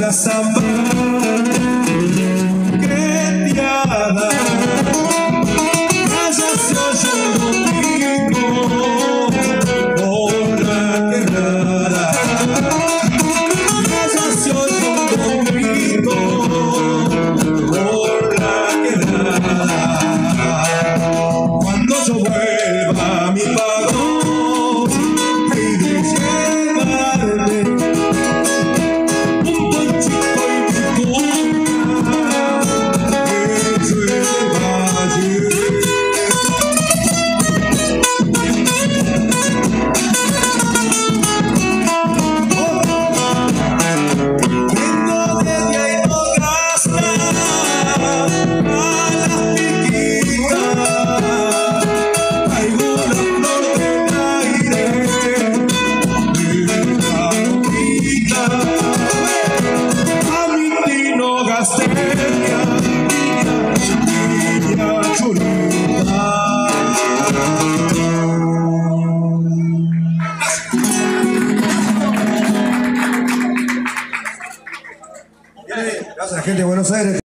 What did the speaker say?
una samba creteada, allá se oye un domingo por la quebrada, allá se oye un domingo por la quebrada. Cuando yo vuelva a mi pago, he de llevarme un ponchito y mi cuna hecho en el valle. Vengo desde ahí por Castra a las Piquitas, traigo la flor del aire de la boquita, a mi Tino Gastenia y a Churita. Gracias a la gente de Buenos Aires.